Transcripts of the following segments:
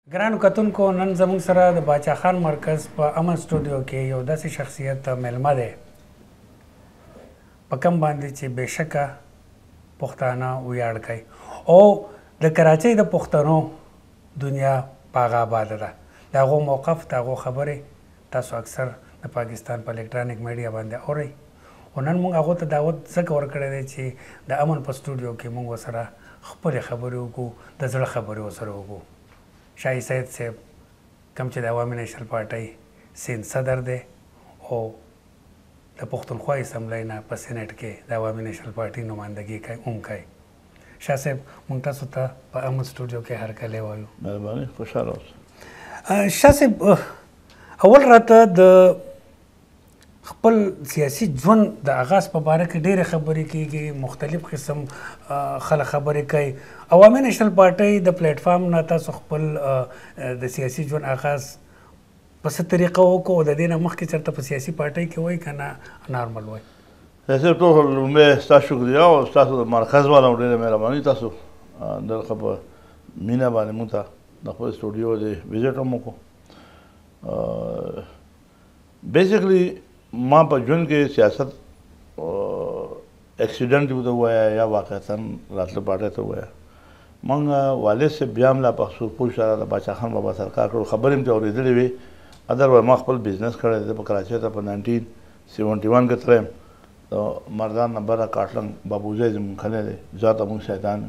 ګرانو کتونکو نن زموږ سره د باچا خان مرکز په امن سټوډیو کې یو داسې شخصیت میلمه دی په کوم باندې چې بېشکه پښتانه ویاړ کوي او د کراچۍ د پښتنو دنیا په هغه آباده ده د هغو موقف د هغو خبرې تاسو اکثر د پاکستان په الکترانیک میډیا باندې اورئ خو نن موږ هغو ته دعوت ځکه ورکړی دی چې د امن په سټوډیو کې موږ ورسره خپلې خبرې وکړو د زړه خبرې ورسره وکړو شاهي سید صاحب کوم چې د عوامي نیشنل پارټۍ سیند صدر دی او د پښتونخوا اسمبلی نه په سینټ کې د عوامي نیشنل پارټۍ نمایندګي کوي شاه صاحب موږ تاسو ته په امن سټوډیو کې هرکلی وایو مهرباني خوشحاله اوسه شاه صاحب اول راته د خپل سیاسي ژوند د آغاز په باره کې ډېرې خبرې کېږي مختلف قسم خلک خبرې کوي عوامي نیشنل پارټۍ د پلیټفارم نه تاسو خپل د سیاسي ژوند آغاز په څه طریقه وکړو او د دې نه مخکې چېرته په سیاسي پارټۍ کې وایي که نه نارمل وایي صاحب ټول لومړی ستاسو شکریه او ستاسو د مرکز والا ډېره مهرباني تاسو دغه په مینه باندې موږ ته د خپل سټوډیو د وزټ هم وکړو بیسیکلی ما په ژوند کې سیاست اکسیډنټ ورته ووایه یا واقعتا راتله پارټۍ ته ووایه موږ والد صاحب بیا هم لا په سورپوش سره د باچا خان بابا سره کار کړو خبرې مې ترې اورېدلې وې ادروایز ما خپل بزنس کړی دی په کراچۍ ته په 1971 کې تللی د مردان نه بره کاټلنګ بابوزی زموږ کلی دی ذاته موږ شیطان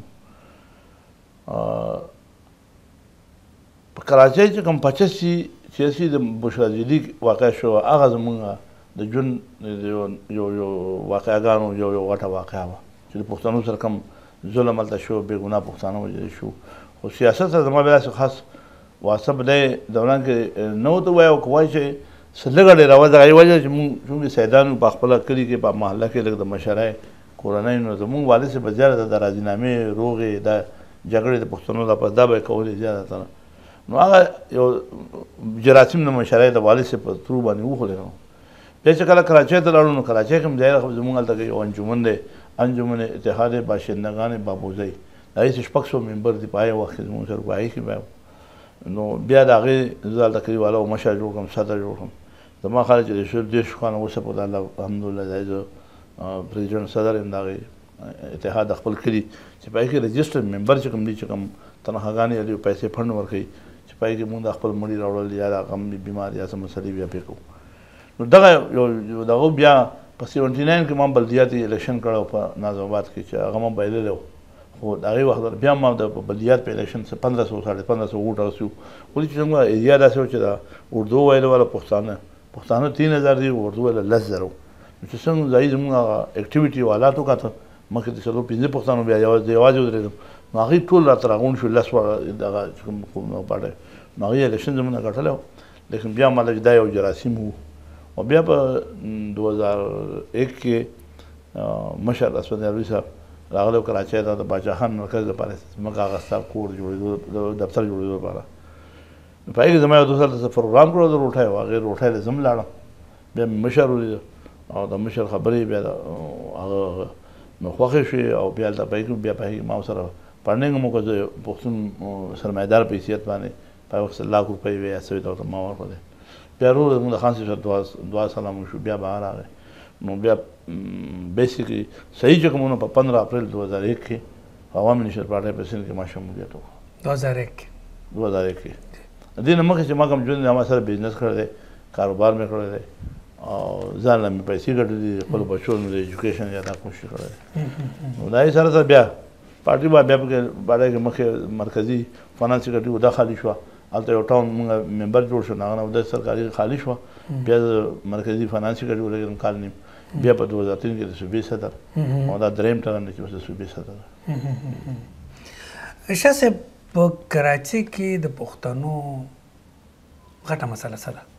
په کراچۍ چې کوم 85 سیاسي د بوشرازیلي واقع شو هغه زموږ د ژوند یو واقعګانو یو غټه واقعه وه چې د پښتنو سره کوم ظلم هلته شو بېګناه پښتانه وژل شو خو سیاست سره زما بیا داسې خاص واسطه په دې دوران کې نه ورته ووایه او که وایي چې څه لږه ډېره وه د هغې وجه چې مونږ چونکې سیدان په خپله کلي کې په محله کې لږ د مشرۍ کورنۍ نو زمونږ والد صاحب به زیاته د راضینامې روغې دا جګړې د پښتنو لپاره دا به یې کولې زیاتره نو هغه یو جراثیم د مشرۍ د والد صاحب په ترو باندې وښودې نو بیا چې کله کراچۍ ته لاړو نو کراچۍ کې هم ځای زموږ هلته کې یو انجمن دی انجمن اتحاد باشندگان بابوزی د هغې څه 600 ممبر دي په هغې وخت کې زموږ سره په هغې کې بیا نو بیا د هغې زه هلته کلیواله مشر جوړ کړم صدر جوړ کړم زما خیال چې د 30 کاله وروسته په الله الحمدلله دی زه پرزیډنټ صدر یم د هغې اتحاد د خپل کلي چې په هغې کې رجسټر ممبر چې کوم دي چې کوم تنخواګانې لري پیسې فنډ ورکوي چې په هغې کې مونږ د خپل مړي راوړل یا د غم بیمار یا څه مسلې بیا پرې کوو نو دغه یو دغه بیا په 79 کې ما بلدیاتي الیکشن کړی په ناظم آباد کې چې هغه ما بایللی و خو د هغې وخت بیا ما د بلدیات په الیکشن 1500 1500 ووټ رسي ولې چې زموږ ایریا داسې و چې د اردو ویلو والا پښتانه 3000 دي اردو والا 10,000 نو چې څنګه ځایي زموږ هغه اکټیویټي حالات وکاته مخکې د 5 پښتانو بیا یوازې ودرېدم نو هغې ټول راته راغونډ شو 10 دغه کوم پارټۍ نو هغې الیکشن زموږ نه ګټلی و لیکن بیا ما دا یو جراثیم و او بیا په 2001 کې مشر اسود نیالوي صاحب راغلی و کراچۍ ته د باچا خان مرکز لپاره ځمکه اخیسته کور جوړېدو دفتر جوړېدو لپاره په هغې کې زما یو دوست هلته څه پروګرام کړی د روټۍ و هغې روټۍ ته زه هم لاړم بیا مې مشر ولیده او د مشر خبرې بیا هغه مې خوښې شوې او بیا هلته په هغې کې بیا په هغې ما ورسره پړنګ هم وکړه زه پښتون سرمایهدار په حیثیت باندې په هغه وخت 100,000 روپۍ وې یا څه وې ته ما ورکړی بیا ورو زموږ د خان صاحب سره دعا سلام وشو بیا بهر راغی نو بیا بیسیکلی صحیح چې کوم په 15 اپریل 2001 کې عوامي نیشنل پارټۍ په سند کې ما شمولیت وکړ 2001 کې د دې نه مخکې چې ما کوم ژوند ما سره بزنس کړی دی کاروبار مې کړی دی او ځان له مې پیسې ګټلې دي خپلو بچو مې د ایجوکیشن یا دا کوشش کړی دی نو د هغې سره بیا پارټۍ به بیا پکې باندې کې مخکې مرکزي فنانس سیکرټري دا خالي شوه هلته یو ټاون مونږ ممبر جوړ شو هغه نه د سرکاري خالي شوه بیا مرکزي فنانس سیکرټري ولګېدم کال نیم بیا په 2003 کې د صوبې صدر او دا درېیم ټرم دی چې اوس د صوبې صدر شاه صاحب په کراچۍ کې د پښتنو غټه مسله څه ده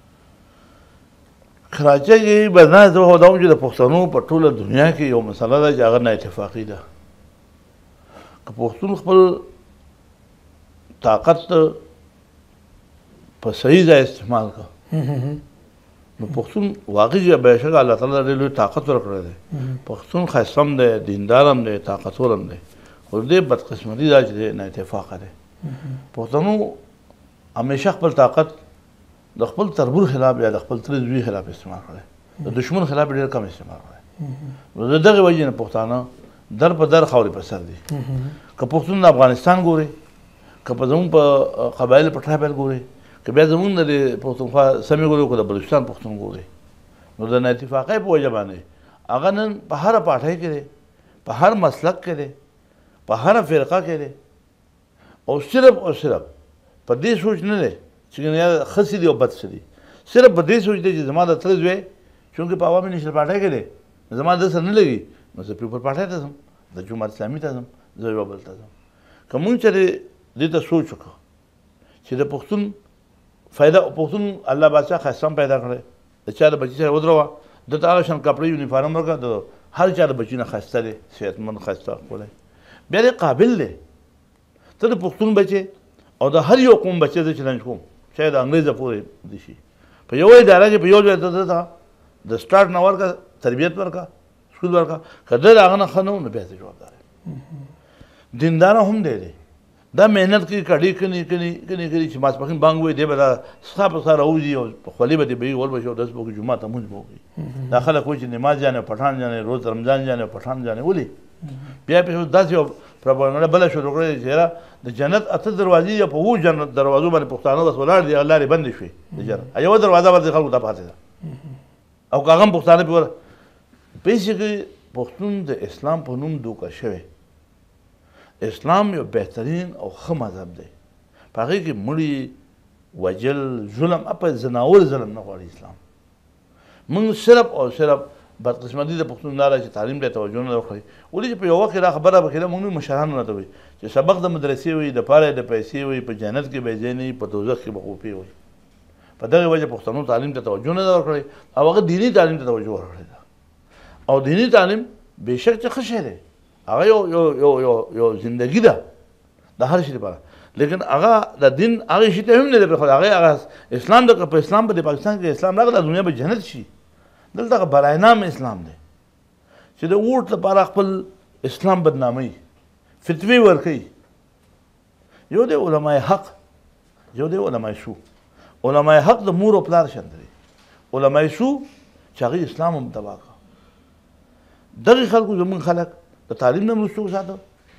کراچۍ کې به نه زه خو دا وایم چې د پښتنو په ټوله دنیا کې یو مسله ده چې هغه نه اتفاقي ده که پښتون خپل طاقت په صحیح ځای استعمال کړه نو پښتون واقعي بېشکه الله تعالی ډېر لوی طاقت ورکړی دی پښتون ښایسته هم دی دیندار هم دی طاقتور هم دی خو دې بدقسمتي دا چې دی نه اتفاقه دی پښتنو همیشه خپل طاقت د خپل تربور خلاف یا د خپل تر زوی خلاف استعمال کړی د دشمن خلاف ډېر کم استعمال کړی نو د دغه وجې نه پښتانه در په در خاورې په سر دي که پښتون د افغانستان ګوري که په زموږ په قبایل په ټرایبل ګوري که بیا زموږ د پښتونخوا سیمې ګوري که د بلوچستان پښتون ګوري نو د نااتفاقۍ په وجه باندې هغه نن په هره پاټۍ کې دی په هر مسلک کې دی په هره فرقه کې دی او صرف په دې سوچ نه دی چې یا ښه څه دي او بد څه دي صرف په دې سوچ دی چې زما د تره زوی چونکې په عوامي نیشنل پاټۍ کې دی زما د سره نه لګي نو زه پیپل پاټۍ ته ځم د جماعت اسلامي ته ځم زه یو بل ته ځم که مونږ چېرې دې ته سوچ وکړو چې د پښتون فایده پښتون الله بادشاه ښایسته هم پیدا کړی د چا د بچي سره ودروه دته هغه شان کپړې یونیفارم ورکړه د هر چا د بچي نه ښایسته دی صحتمند ښایسته ښکلی بیا دې قابل دی ته د پښتون بچې او د هر یو قوم بچې زه چلنج کوم چاهې د انګریزه پورې دي شي په یوه اداره کې په یو ځای ته ته د سټارټ نه ورکړه تربیت ورکړه سکول ورکړه که ده د هغه نه ښه نه و نو بیا زه جوابدار یم دینداره هم دی دا محنت کوي کډې کني چې ماسپښین بانګ وایي دی به دا سخا په سا راوځي او په خولې به دی به یې ول به شي او دس به وکړي جومات ته مونځ به وکړي دا خلک وایي چې نماز جانې پټان جانې روز رمضان جانې پټان جانې ولې بیا پې داسې یو پروپاګنډه بله شروع کړې چې یاره د جنت 8 دروازې یا په 7 جنت دروازو باندې پښتانه بس ولاړ دي لارې بندې شوې د جنت یوه دروازه باندې خلکو ته پاتې ده او که هغه هم پښتانه پې بیسیکلی پښتون د اسلام په نوم دوکه شوی اسلام یو بهترین او ښه مذهب دی په هغې کې مړي وجل ظلم په زناور ظلم نه غواړي اسلام موږ صرف او صرف بدقسمتي د پښتون دا ده چې تعلیم ته توجه نه وکړي ولې چې په یو وخت کې دا خبره به کېده موږ مشرانو نه ته وایي چې سبق د مدرسې وي د پاره د پیسې وي په جنت کې به ځای نه وي په دوزخ کې به غوپې وي په دغې وجه پښتنو تعلیم ته توجه نه ده ورکړې او هغه دیني تعلیم ته توجه ورکړې ده او دیني تعلیم بېشک چې ښه شی دی هغه یو زندگی ده د هر شي لپاره لیکن هغه د دین هغه شي ته هم نه دی پرېښودی هغه اسلام په اسلام په پاکستان کې اسلام راغلی دنیا به جنت شي دلته هغه برای نام اسلام دی چې د ووټ لپاره خپل اسلام بدناموي فتوې ورکوي یو دی علماء حق یو دی علماء سو علماء حق د مور او پلار شان دی علماء سو چې هغې اسلام هم تباه کړه دغې خلکو زموږ خلک د تعلیم نه وروسته وساته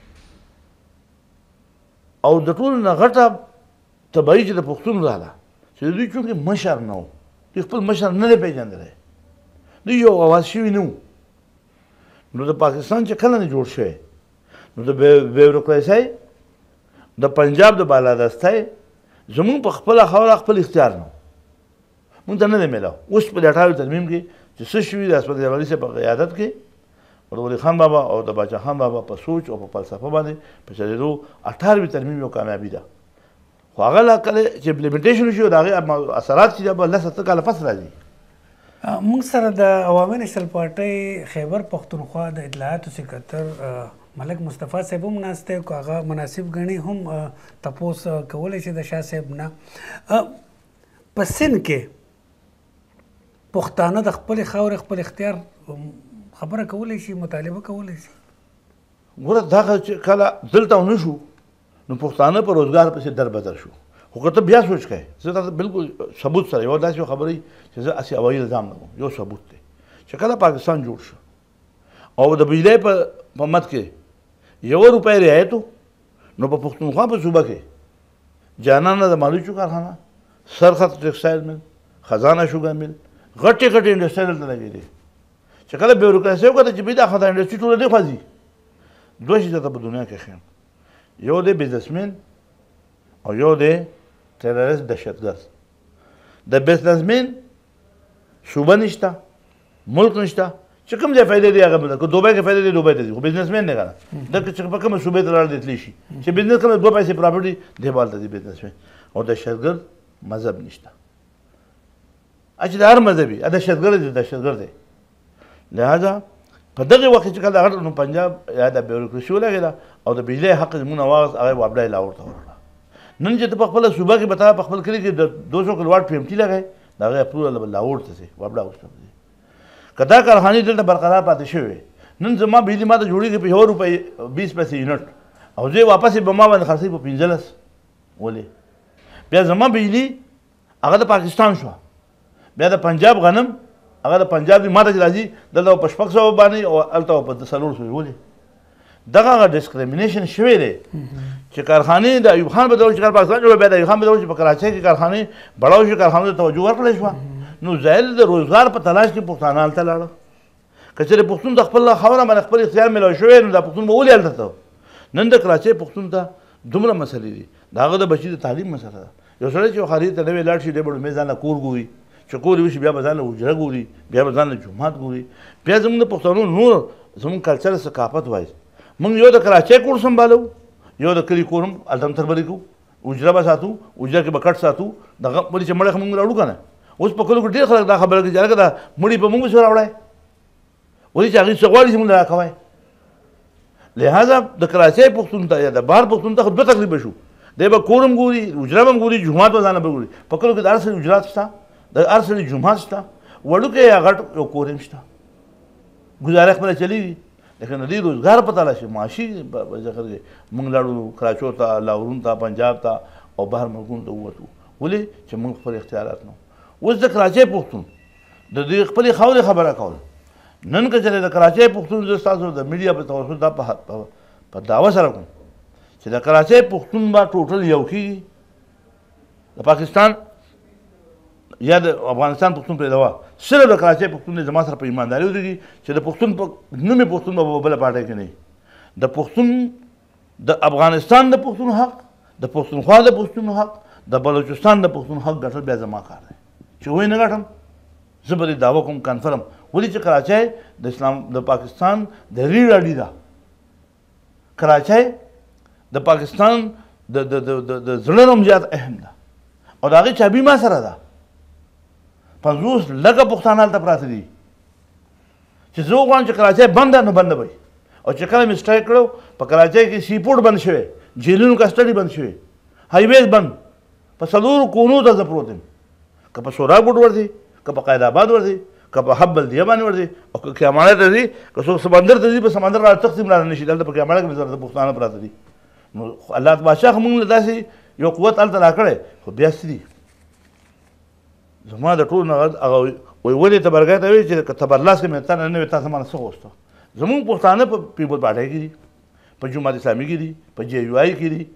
او د ټولو نه غټه تباهي چې د پښتون راغله چې دوی چونکې مشر نه و دوی خپل مشر نه دی پېژندلی دوی یو اواز شوي نه وو نو د پاکستان چې کله نه جوړ شوی نو د بیوروکراسۍ د پنجاب د بالادستۍ زموږ په خپله خاوره خپل اختیار نه موږ ته نه دی میلاو اوس په د 18 ترمیم کې چې څه شوي د اسمت علي صاحب په قیادت کې د ولی خان بابا او د باچا خان بابا په سوچ او په فلسفه باندې په چلېدو 18 ترمیم یو کامیابي ده خو هغه لا کله چې امپلیمنټیشن وشي د هغې اثرات چې به 10 کاله پس راځي موږ سره د عوامي نیشنل پارټۍ خیبر پښتونخوا د اطلاعاتو سکرټر ملک مصطفی صاحب هم ناست دی که هغه مناسب ګڼي هم تپوس کولی شي د شاه صاحب نه په سند کې پښتانه د خپلې خاورې خپل اختیار خبره کولی شي مطالبه کولی شي ګوره دغه چې کله دلته ونه شو نو پښتانه په روزګار پسې در بدر شو خو که ته بیا سوچ کوې زه تا بلکل ثبوت سره یوه داسې خبره چې زه هسې هوایي الزام نه کوم یو ثبوت دی چې کله پاکستان جوړ شو او د بجلی په مد کې 1 روپۍ رعایت نو په پښتونخوا په صوبه کې جانانه د مالوچو کارخانه سرخط ټیکسټایل مل خزانه شوګر مل غټې انډسټري دلته لګېدې چې کله بیوروکراسي وکړه چې بیا دا خزانه انډسټري ټوله دې خوځي دوه شي ته په دنیا کې ښیم یو دی بزنسمین او یو دی ټیرریست دهشتګرد د بزنسمین صوبه نشته ملک نشته چې کوم ځای فایده دی هغه بل که دوبۍ کې فایده دی دوبۍ ته ځي خو بزنسمین نه کنه دلته چې په کومه صوبې ته لاړ دی تللی شي چې بزنس کوم 2 پیسې پراپرټي دی بالته دی بزنسمین او دهشتګرد مذهب نشته چې د هر مذهبي دهشتګرد دی لہذا په دغه وخت چې کله هغه نو پنجاب یا د بیوروکراسي ولګېده او د بجلی حق زموږ نه واغست هغه وابډای لاهور ته ورکړه نن چې ته په خپله صوبه کې به تا په خپل کلي کې د 200 کلوواټ پی ایم ټي لګوې د هغې اپروول به لاهور ته ځي وابډا اوسته ځي که دا کارخانې دلته برقرار پاتې شوې نن زما بجلي ما ته جوړېږي په 1 روپۍ 20 پیسې یونټ او زه یې واپس یې به ما باندې خرڅوي په 15 ولې بیا زما بجلی هغه د پاکستان شو، بیا د پنجاب غنم هغه د پنجاب دی ماته چې راځي دلته په 600 باندې او هلته په 400 ولې دغه هغه ډسکریمینیشن شوی دی چې کارخانې د ایوب خان په دور کې پاکستان جوړ بیا د ایوب خان په دور کې په کراچۍ کې کارخانې بړاو شي، کارخانو ته توجه ورکړل شوه. نو ظاهر د روزګار په تلاش کې پښتانه هلته لاړه. که چېرې پښتون د خپل خاوره باندې خپل اختیار میلاو شوی نو دا پښتون به ولې هلته ته. نن د کراچۍ پښتون ته دومره مسلې دي، د هغه د بچي د تعلیم مسله ده. یو سړی چې خارج ته نوی لاړ شي دی به لومړی ځان له کور ګوري، چې کور وشي بیا به ځان له حجره ګوري، بیا به ځان له جومات ګوري. بیا زموږ د پښتنو نور زموږ کلچر ثقافت وایي موږ یو د کراچۍ کور سنبالو، یو د کلي کور هم هلته هم تربري کوو، حجره به ساتو، حجره کې به کټ ساتو، دغه ولې چې مړی خو موږ راوړو که نه. اوس په کلو کې ډېر خلک دا خبره کوي چې هلکه دا مړي به موږ پسې راوړی، ولې چې هغوی څه غواړي چې موږ له راکوی. لہذا د کراچۍ پښتون ته یا د بهر پښتون ته خو دوه تکلیفه شو، دی به کور هم ګوري، حجره به هم ګوري، جومات به ځانه به ګوري. په کلو کې د هر سړي حجرات شته، د هر سړي جومات شته، وړوکی یا غټ یو کور هم شته، ګزاره خپله چلېږي. لیکن د دې روزګار په تلاش کې معاشي ذکر کې موږ لاړو کراچو ته، لاهورون ته، پنجاب ته او بهر ملکونو ته ووتو. ولې چې موږ خپل اختیارات نه. اوس د کراچۍ پښتون د دې خپلې خاورې خبره کول، نن که چېرې د کراچۍ پښتون زه ستاسو د میډیا په توسط دا په دعوه سره کوم چې د کراچۍ پښتون به ټوټل یو کېږي، د پاکستان یا د افغانستان پښتون پرې دوا صرف د کراچۍ پښتون زما سره په ایمانداري ودرېږي چې د پښتون په نوم یې پښتون به بله پارټۍ کې نه وي. د پښتون د افغانستان د پښتون حق، د پښتونخوا د پښتون حق، د بلوچستان د پښتون حق ګټل بیا زما کار دی چې وایي نه ګټم. زه به دې دعوه کوم کنفرم، ولې چې کراچۍ د اسلام د پاکستان د ریړ اډي ده. کراچۍ د پاکستان د زړه نوم زیات اهم ده او د هغې چابي ما سره ده. 50 لکه پښتانه هلته پراته دي چې زه وغواړم چې کراچۍ بنده نو بنده به وي. او چې کله مې سټرایک کړو په کراچۍ کې سی پورټ بند شوی، جیلونو کسټډي بند شوی، هایویز بند، په 4 کونو ته زه پروت یم، که په سوراګوټ ورځي، که په قید آباد ورځي، که په حب بلدیه باندې ورځي، او که کیاماړه ته ځي، که څوک سمندر ته ځي په سمندر را تقسیم را نه شي. دلته په کیاماړه کې مې زره پښتانه پراته دي. نو الله بادشاه خو موږ له داسې یو قوت هلته راکړی، خو بیا څه دي زما د ټول نه هغه وایي ولې تبرګۍ ته وایي چې که تبرلاس کې مې تا نه وي تاسو مانه څه غوښته. زمونږ پښتانه په پیپل پارټۍ کې دي، په جماعت اسلامي کې دي، په جے یو آی کې دي.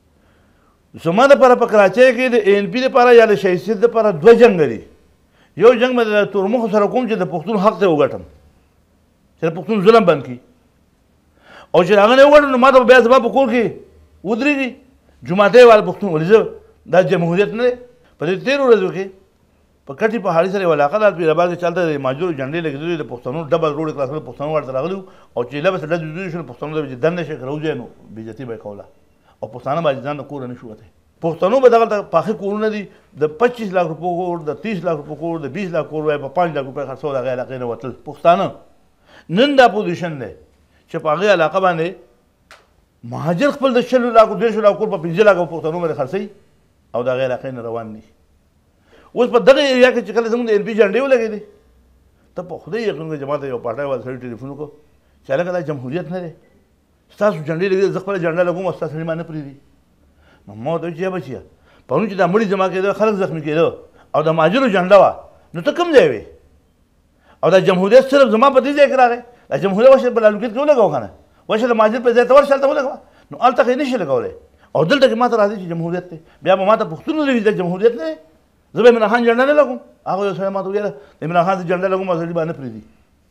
زما دپاره په کراچۍ کې د اے ان پي دپاره یا د شهیدیت دپاره 2 جنګ دي. یو جنګ مې د تورمخو سره کوم چې د پښتون حق ته وګټم، چې د پښتون ظلم بند کړي، او چې هغه نه وګټم نو ما ته بیا زما په کور کې ودرېږي جوماتۍ والا پښتون. ولې زه دا جمهوریت نه دی. په دې 13 ورځو کې په کټي پهاړي سره یو علاقه ده، پیرآباد کې چلته د ماجورو جنډې لګېدلې، د پښتنو ډبل روډ کلاس د پښتنو ورته راغلي او چې لبس ډز جوړ شو پښتنو د دنده شي راوځي نو بیزتی به کوله او پښتانه باندې ځان کور نه شو وته. پښتنو به دغه پاخه کورونه دي د 25 لک روپو کور، د 30 لک روپو کور، د 20 لک کور وای په 5 لک روپۍ خرڅول هغه علاقې نه وتل. پښتانه نن دا پوزیشن دی چې په هغې علاقه باندې مهاجر خپل د 40 لک 200 لک کور په 15 لک پښتنو باندې خرڅوي او د هغې علاقې نه روان دي. اوس په دغه ایریا کې چې کله زموږ د ایم پي جنډې ولګېدې ته په خدای یقین کوه چې ما ته یو پارټۍ والا سړي ټلیفون وکړو چې هلکه دا جمهوریت نه دی، ستاسو جنډې لګېدې، زه خپله جنډه لګوم او ستا سړي ما نه پرېږدي. نو ما ورته وایي چې یا بچیه پرون چې دا مړي جمع کېده، خلک زخمي کېده او د مهاجرو جنډه وه، نو ته کوم ځای وې؟ او دا جمهوریت صرف زما په دې ځای کې راغی. دا جمهوریت وشه په لالوکیت کې ولګوه که نه، وشه د مهاجر په ځای ته ورشه هلته ولګوه، نو هلته خو یې نه شي لګولی. او دلته کې ما ته راځي چې جمهوریت دی، بیا به ما ته پوښتنه وکړي دا جمهوریت نه دی. زه به عمران خان جنډه نه لګوم. هغه یو سړی ما ته ویله د عمران خان جنډه لګوم او سړي به نه پرېږدي.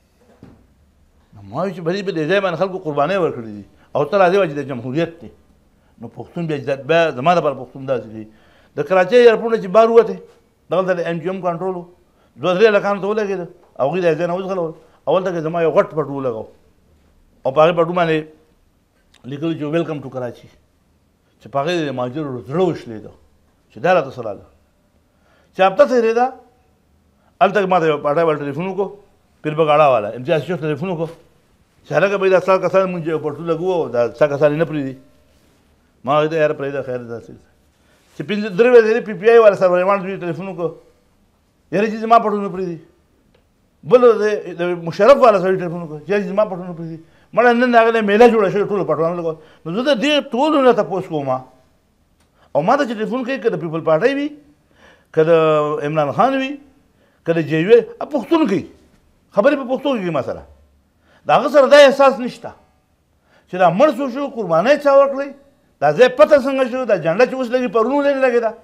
نو ما وایي چې بلې په دې ځای باندې خلکو قربانۍ ورکړي دي او ته راځې وایي چې د جمهوریت دی. نو پښتون بیا زما دپاره پښتون داسې کوي. د کراچۍ ایرپورټ نه چې بار ووتې دغلته د ایم جي ایم کنټرول و، 2-3 هلکانو ته ولګېده، هغوی د ځای نه وځغلول. اول ته کې زما یو غټ پټو ولګاو او په هغې پټو باندې لیکلي چې ویلکم ټو کراچي، چې په هغې د مهاجرو زړه وشلېده چې دا راته څه راله. چې هفته تېرېده هلته ما ته یو پارټۍ والا ټلیفون وکړو، پیر بګاړه والا امتیاز شیخ ټلیفون وکړو چې هلکه بھائی دا ستا کسان مونږ یو پټو لګو او دا ستا کسان یې نه پرېږدي. ما وایي ته یاره پرېږده خیر داسې چې 3 ورځې پی پی آی والا سرویوان دوی ټلیفون وکړو یاره چې زما پټو نه پرېږدي. بل د مشرف والا سړي ټلیفون وکړو چې زما پټو نه پرېږدي. مړه نن هغه میله جوړه شوې ټولو پټوانو لګول. نو زه د دې ټولو نه تپوس کوم او ما ته چې ټلیفون کوي که د پیپل پارټۍ وي که د عمران خان وي که د جیوې پښتون کوي خبرې په پښتو کې ما سره د هغه سره دا احساس نشته چې دا مړ څو شو قربانۍ چا وکړئ دا ځای پته څنګه شو دا جنډه چې اوس لګي پرون ولې نه لګېده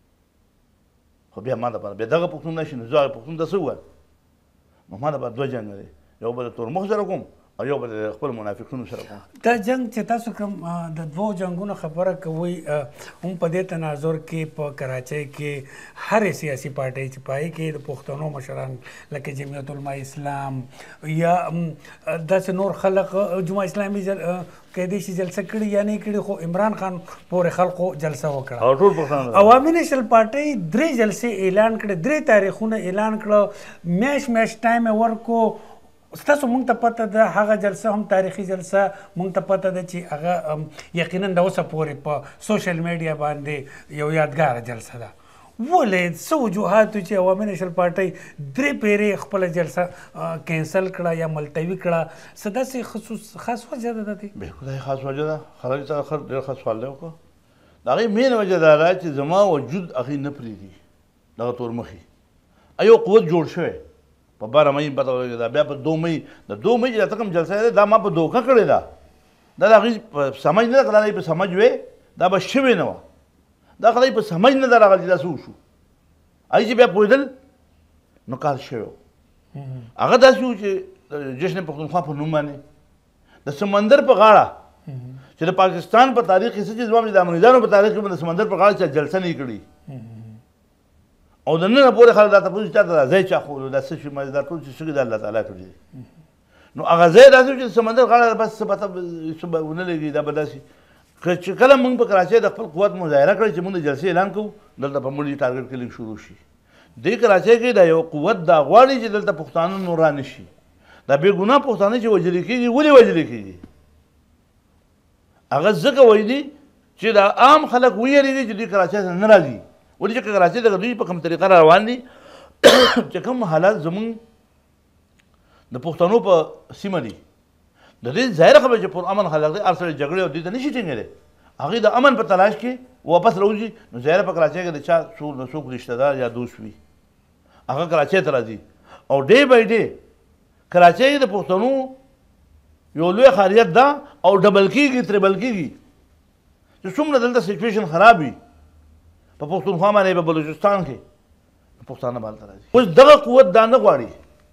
خو بیا ما دپاره بیا دغه پښتون نه شي نو زه هغه پښتون ته څه ووایم نو ما دپاره دوه جنګ دی یو به د تورمخ سره کوم او یو به د خپل منافقینو سره کوم دا جنگ چې تاسو کوم د دوو جنگونو خبره کوئ هم په دې تناظر کې په کراچۍ کې هرې سیاسي پارټۍ چې پای کې د پښتنو مشران لکه جمعیت علماء اسلام یا داسې نور خلق جمعه اسلامي کېدای شي جلسه کړي یا نه کړي خو عمران خان پورې خلکو جلسه وکړه او ټول پښتانه عوامي نیشنل پارټۍ 3 جلسې اعلان کړې 3 تاریخونه اعلان کړه میاش ټایم ورکو ستاسو مونږ ته پته ده هغه جلسه هم تاریخي جلسه مونږ ته پته ده چې هغه یقینا د اوسه پورې په سوشل میډیا باندې یو یادګاره جلسه ده ولې څه وجوهاتو چې عوامي نیشنل پارټۍ 3 پیرې خپله جلسه کینسل کړه یا ملتوي کړه څه داسې خاص وجه ده د دې بلکل دا خاص وجه ده خلک ته ډېر ښه سوال دی وکړه د هغې مین وجه دا ده چې زما وجود هغې نه پرېږدي دغه تورمخي یو قوت جوړ شوی په 12 مۍ پته ولګېده بیا په 2 مۍ د 2 مۍ چې دا ته کوم جلسه دی دا ما په دوکه کړې ده دا د هغې په سمج نه ده که دا په سمج وې دا به شوې نه وه دا خدای په سمج نه ده راغلی چې دا څه وشو هغې چې بیا پوهېدل نو کار شوی و هغه داسې و چې جشن پښتونخوا په نوم باندې د سمندر په غاړه چې د پاکستان په تاریخ کې څه چې زما د امریکایانو په تاریخ کې د سمندر په غاړه چې جلسه نه کړي او د نن پورې خلک دا تاسو ته دا ځای چا خو دا څه شي مزه ټول چې څنګه د الله تعالی کړی نو هغه ځای داسې چې سمندر غاړه بس څه پته ونه لګي دا به داسې چې کله موږ په کراچۍ د خپل قوت مظاهره کړی چې موږ د جلسې اعلان کوو دلته په موږ ټارګټ کلینګ شروع شي دې کراچۍ کې دا یو قوت دا غواړي چې دلته پښتانه نور را نشي دا بې ګناه پښتانه چې وژل کېږي ولې وژل کېږي هغه ځکه وایي چې دا عام خلک ویریږي چې دوی کراچۍ ته نه راځي ولې چې کراچۍ ته دوی په کوم طریقه را روان دي چې کوم حالات زمونږ د پښتنو په سیمه دي د دې ظاهره خبره چې پر امن خلک دی هر سړی جګړې او دې ته نشي ټینګېدی هغوی د امن په تلاش کې واپس راوځي نو ظاهره په کراچۍ کې د چا څوک د څوک رشته دار یا دوست وي هغه کراچۍ ته راځي او ډے بای ډے کراچۍ د پښتنو یو لوی خاریت ده او ډبل کېږي تربل کېږي چې څومره دلته سچویشن خراب وي په پښتونخوا باندې په بلوچستان کې پښتانه باندې راځي اوس دغه قوت دا نه غواړي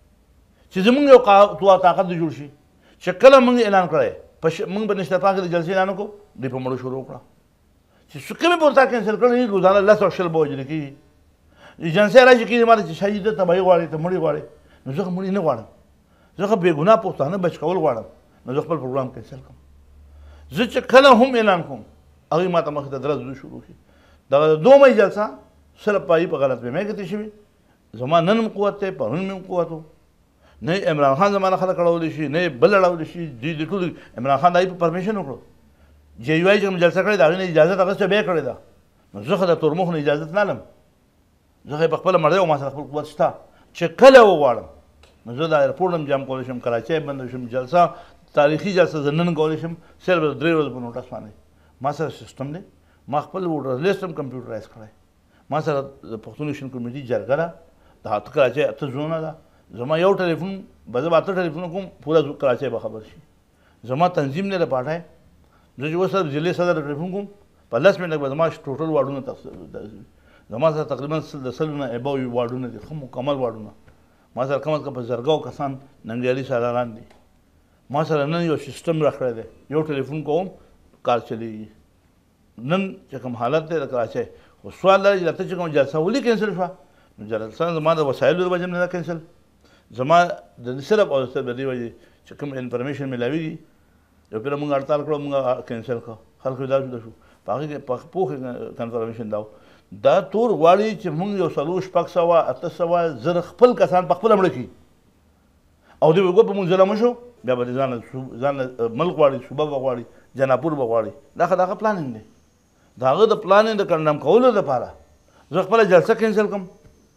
چې زمونږ یو طاقت جوړ شي چې کله موږ اعلان کړی موږ به نشته پاکه د جلسې اعلان وکړو دوی په مړو شروع کړه چې کومې پورته کینسل کړی روزانه 10 او 20 به وژل کېږي جلسې راشي کېږي ماته چې شهید ته تباهي غواړي ته مړي غواړي نو زه مړي نه غواړم زه بې ګناه پښتانه بچ کول غواړم نو زه خپل پروګرام کینسل کوم زه چې کله هم اعلان کوم هغوی ماته مخې ته درز شروع کړي دغه 2 مۍ جلسه صرف پایي په غلط فهمۍ کې تېر شوي زما نن هم قوت دی پرون مې هم قوت و نه عمران خان زما نه خلک اړولی شي نه بل اړولی شي دوی د ټولو عمران خان د هغوی په پرمیشن وکړو جی یو آی چې کوم جلسه کړې ده هغوی نه اجازت اخیسته بیا یې کړې ده نو زه خو د تورمخ نه اجازت نه لم زه خو یې په خپله مړی او ما سره خپل قوت شته چې کله وغواړم نو زه دا ایرپورټ هم جام کولی شم کراچۍ بندولی شم جلسه تاریخي جلسه زه نن کولی شم صرف د 3 ورځو په نوټس باندې ما سره سیسټم دی ما خپل ووټر لیست هم کمپیوټرایز کړی ما سره د پښتون نیشنل کمیټي جرګه ده د کراچۍ 8 زونه ده زما یو ټلیفون به زه 8 ټلیفونه کوم پوره کراچۍ به خبر شي زما تنظیم نه د پاټای زه چې اوس صرف ضلع صدر ټلیفون کوم په 10 منټه به زما ټوټل واډونه زما سره تقریبا د 100 نه اباو واډونه دي ښه مکمل واډونه ما سره کم از کم په زرګاو کسان ننګیالي سالاران دي ما سره نن یو سیسټم راکړی دی یو ټلیفون کوم کار چلیږي نن چې کوم حالت دی د کراچۍ خو سوال دا چې ته چې کوم جلسه ولې کینسل شوه نو جلسه زما د وسایلو د وجې نه ده کینسل زما د صرف او صرف د دې وجې چې کوم انفارمیشن میلاویږي یو پېره مونږ هړتال کړو مونږ کینسل کړو خلکو دا جوړه شو په هغې کې پوخ کنفرمیشن دا دا تور غواړي چې مونږ یو 400 800 زر خپل کسان په خپله مړه کړي او دوی وګوره په مونږ ظلم وشو بیا به ځان ملک غواړي صوبه به غواړي جناپور به غواړي دا خو د هغه پلانینګ دی د هغه د پلانینګ د کنډم کولو دپاره زه خپله جلسه کینسل کړم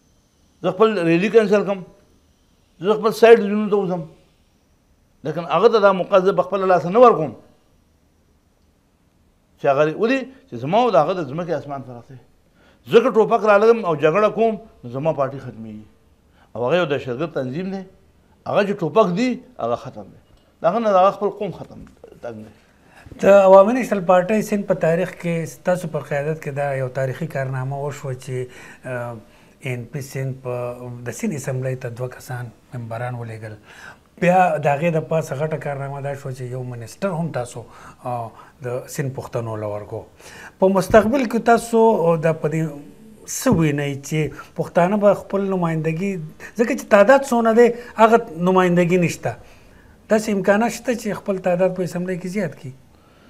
زه خپل ریلي کینسل کړم زه خپل سایډ ځایونو ته وځم لیکن هغه ته دا موقع زه په خپله لاسه نه ورکوم چې هغه ولې چې زما او د هغه د ځمکې اسمان فرق دی زه که ټوپک رالګم او جګړه کوم نو زما پارټي ختمېږي او هغه یو دهشتګرد تنظیم دی هغه چې ټوپک دی هغه ختم دی د هغه نه د هغه خپل قوم ختم تګ دی د عوامي نیشنل پارټۍ سند په تاریخ کې ستاسو پر قیادت کې دا یو تاریخي کارنامه وشوه چې ان پی سند په د سند اسمبلی ته 2 کسان ممبران ولیږل بیا د هغې د پاسه غټه کارنامه دا شوه چې یو منسټر هم تاسو د سند پښتنو له ورکو په مستقبل کې تاسو د په دې څه وینئ چې پښتانه به خپل نمایندګي ځکه چې تعداد څونه دی هغه نمایندګي نشته داسې امکانات شته چې خپل تعداد په اسمبلی کې زیات کړي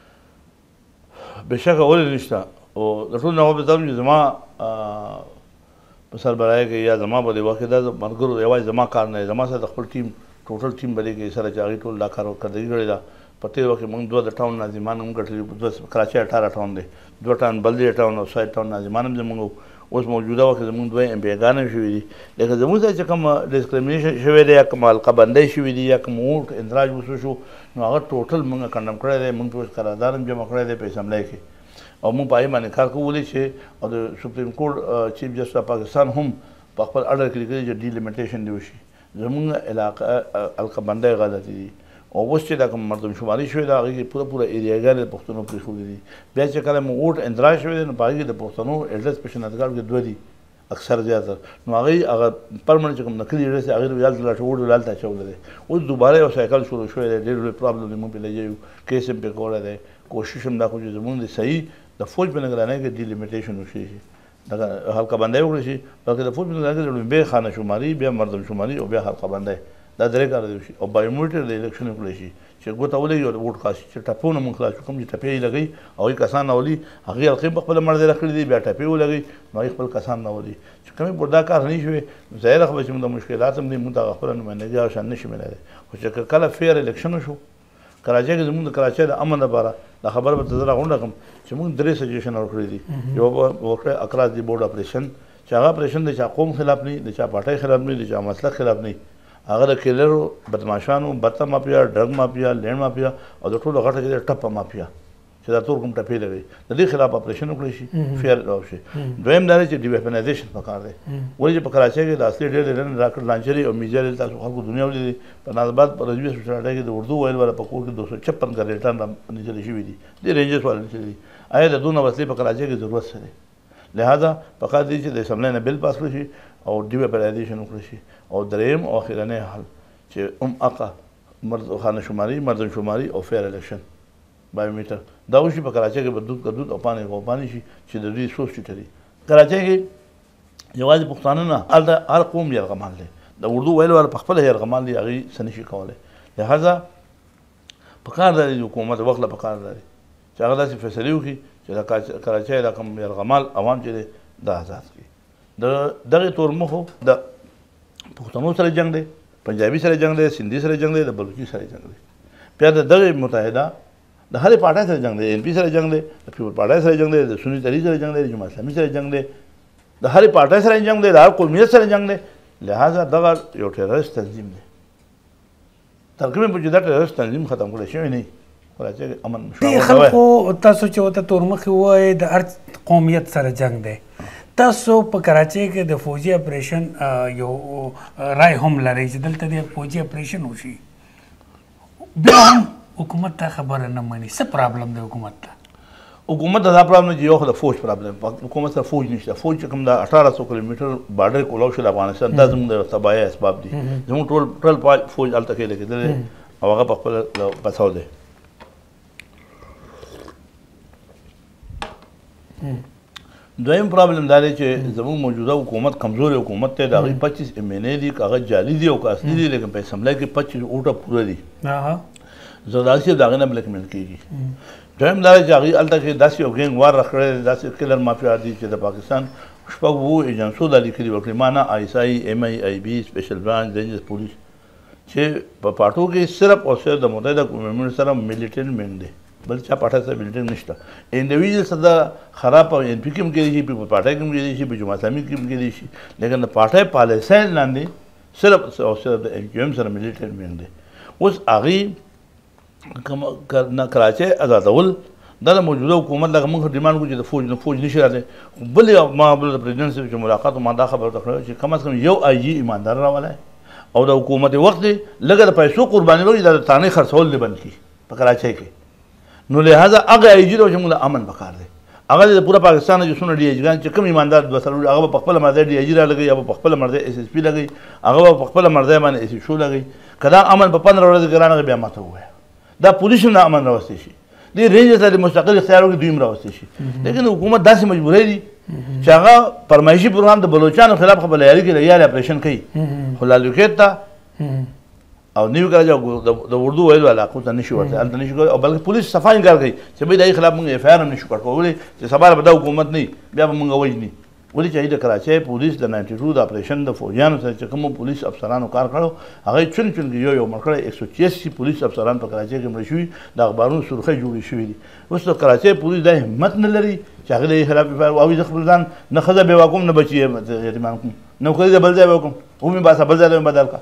بېشکه ولې نشته او د ټول نه وبدم چې زما په سربراهۍ کې یا زما په دې وخت کې د ملګرو یوازې زما کار نه زما سره د خپل ټیم ټوټل ټیم بلې کې سره چې هغې ټول دا کارکردګي کړې ده په تېر وخت کې موږ 2 د ټاون ناظمان هم ګټلي کراچۍ 18 ټاون دی 2 ټاون بلدي ټاون او 100 ټاون ناظمان هم زموږ اوس موجوده وخت کې زموږ 2 MPګان هم شوي دي لکه زموږ سره چې کوم ډسکریمینیشن شوی دی یا کوم حلقه‌بندۍ شوي دي یا کوم ووټ اندراج وشو شو نو هغه ټوټل موږ کنډم کړی دی موږ اوس قرارداد هم جمع کړی دی په اسمبلی کې او موږ په هغې باندې کار کوو ولې چې او د سپریم کورټ چیف جسټس آف پاکستان هم په خپل اډر کې لیکلي چې ډیلیمیټیشن دې وشي زموږ علاقه حلقه‌بندۍ غلطې دي او اوس چې دا کوم مردم شماري شوې ده هغې کې پوره ایریاګانې د پښتنو پرېښودي دي بیا چې کله مو ووټ اندراج شوی دی نو په هغې کې د پښتنو ایډرس په شناخت کې 2 دي اکثر زیاتره نو هغې هغه پرمنټ چې کوم نقلي ایډرس دی هغې ته هلته ووټ هلته اچولی دی اوس دوباره یو سایکل شروع شوی دی ډېر لوی پرابلم دی موږ پرې لګیا یو کیس هم پرې کولی دی کوشش هم دا کوو چې زموږ د صحیح د فوج په نګرانۍ کې ډیلیمیټیشن وشي دغه حلقه‌بندۍ وکړی شي بلکې د فوج په نګرانۍ کې لومړی خانه شماري بیا مردم شماري او بیا حلقه‌بندۍ دا 3 کار دی وشي او بایومیټر د الیکشن وکړی شي چې ګوته ولګي او ووټ خلاص چې ټپونه مونږ خلاص کوم چې ټپې یې لګوي هغوی کسان راولي هغې حلقې په خپله مړ ځای راکړي دي بیا ټپې ولګوي نو هغوی خپل کسان راولي چې کومې پر دا کار نه شوی ظاهره خبره چې موږ د مشکلات هم دي موږ ته خپله نمایندګي او شان نه شي میلی خو چې کله فیر الیکشن وشو کراچۍ کې زموږ د کراچۍ د امن لپاره دا خبره به ته زه راغونډه کړم چې موږ 3 سجیشن ورکړي دي یو به وکړی اکراس دی بورډ اپریشن چې هغه اپریشن د چا قوم خلاف نه د چا پارټۍ خلاف نه د چا مسلک خلاف نه هغه د کیلرو بدماشانو بته مافیا ډرګ مافیا لینډ مافیا او د ټولو غټه کې ټپه مافیا چې دا تور کوم ټپې لګوي د دې خلاف اپریشن وکړی شي فیر راشي دویم دا چې ډي ویپنایزیشن پکار دی ولې چې په کراچۍ کې د اصلي ډېر راکټ لانچري او میزایل تاسو خلکو دنیا ولیدي په نازباد په رضوي سوسایټۍ کې د اردو ویل والا په کور کې 256 ګریټان نیچلي شوي دي د رینجرز والا نیچلي دي آیا د دونه وسلې په کراچۍ کې ضرورت څه دی لہذا پکار دی چې د اسمبلی نه بل پاس کړی شي او ډي ویپنایزیشن وکړی شي او دریم او اخرنی حل چې اقا خانه شماري مردم شماري او فیر الیکشن بایومیټر دا وشي په کراچۍ کې به دود او پانی شي چې د دوی سوچ ټیټري کراچۍ کې یوازې پښتانه نه هلته هر قوم یرغمال دی د اردو ویلو والا په خپله یرغمال دی هغوی څه نشي کولی لهذا پکار دی د حکومت وخت له پکار دی چې هغه داسې فیصلې وکړي چې د کراچۍ دا کوم یرغمال عوام چې دی دا آزاد کړي د دغې تور مخو د پښتنو سره جنګ دی پنجابي سره جنګ دی سندي سره جنګ دی د بلوچي سره جنګ دی بیا د دغې متحده د هرې پارټۍ سره جنګ دی ان پي سره جنګ دی د پیپل پارټۍ سره جنګ دی د سني تحریک سره جنګ دی د جماعت اسلامي سره جنګ دی د هرې پارټۍ سره جنګ دی د هر قومیت سره جنګ دی لہذا دغه یو ټیررست تنظیم دی ترکیب په جدا ټیررست تنظیم ختم کړی شوی نه کراچۍ کې امن دې خلکو تاسو چې ورته تورمخې ووایئ د هر قومیت سره جنګ دی تاسو په کراچۍ کې د فوجي اپریشن یو رای هم لرئ چې دلته د فوجي اپریشن وشي بیا هم حکومت ته خبره نه مني څه پرابلم دی حکومت ته حکومت ته دا پرابلم دی یو خو د فوج پرابلم حکومت سره فوج نشته فوج چې کوم دا 1800 کیلومتر بارډر کولاو شو د افغانستان دا زموږ د تباهۍ اسباب دي زموږ ټول فوج هلته کې لګېدلی او هغه په خپله بساو دی دویم پرابلم دا دی چې زموږ موجوده حکومت کمزوري حکومت دی د هغوی 25 MNA دي که هغه جعلي دي او که اصلي دي لیکن په اسمبلی کې 25 اوټه پوره دي زرداري صاحب د هغې نه بلیکمیل کېږي دویم دا دی چې هغوی هلته کې داسې یو ګینګ وار راکړی دی داسې کلر مافیا دي چې د پاکستان 6 ایجنسو دا لیکلي وکړي ما نه ISI MI IB سپیشل برانچ رینجرز پولیس چې په پاټو کې صرف او صرف د متحده قومونو سره میلیټنټ مین دی بل چا پاټۍ سره میلیټنټ نشته انډیویژل سره خراب په ان پي کې هم کېدی شي په پاټۍ کې هم کېدی شي په جماعت اسلامي کې هم کېدی شي لیکن د پاټۍ پالیسۍ لاندې صرف او صرف د NQM سره میلیټنټ مین دی اوس هغوی کراچۍ ازادول دا د موجوده حکومت لکه موږ ډیمانډ کوو چې د فوج نشي راځي خو بلې ما د پرزیدنټ صاحب چې ملاقات ما دا خبره ورته کړې چې کم از کم یو آی جي ایماندار راولی او د حکومت وخت دی لږه د پیسو قرباني وکړي دا د تانې خرڅول دې بند کړي په کراچۍ کې نو لہذا هغه آی جي دی چې موږ د امن پکار دی هغه د پوره پاکستان چې څونه ډي آی جیګان چې کوم ایماندار دوه څلور هغه په خپله مرضی ډي آی جي رالګوي یا په خپله مرضی اس اس پي لګوي هغه په خپله مرضی باندې اس شو لګوي که دا امن په 15 ورځې کې رانغی بیا ماته ووایه دا پولیس هم د امن راوستی شي دې رینج ته د مستقل اختیار وکړي دوی هم راوستی شي لیکن حکومت داسې مجبوری دي چې هغه فرمایشي پروګرام د بلوچانو خلاف خو بلیاري کې لګیا اپریشن کوي خو لالوکیت ته او نیو کراچۍ د اردو ویلو علاقو ته نشي ورته هلته نشي کولی او بلکې پولیس صفا انکار کوي چې بھائی د هغې خلاف موږ اف آی آر هم نشو کړ کولی چې سبا به دا حکومت نه وي بیا به موږ وژني ولې چې د کراچۍ پولیس د 92 د اپریشن د فوجیانو سره چې کومو پولیس افسرانو کار کړو هغه چون چون یو مړ کړی 186 پولیس افسران په کراچۍ کې مړه شوي د اخبارونو سرخۍ جوړې شوي دي اوس د کراچۍ پولیس دا همت نه لري چې هغه د خلاف اف آی آر واوي د خپل ځان نه ښځه بېوا کوم نه بچي یتیمان کوم نوکري د بل ځای به کوم ومې باسه بل ځای بدل کا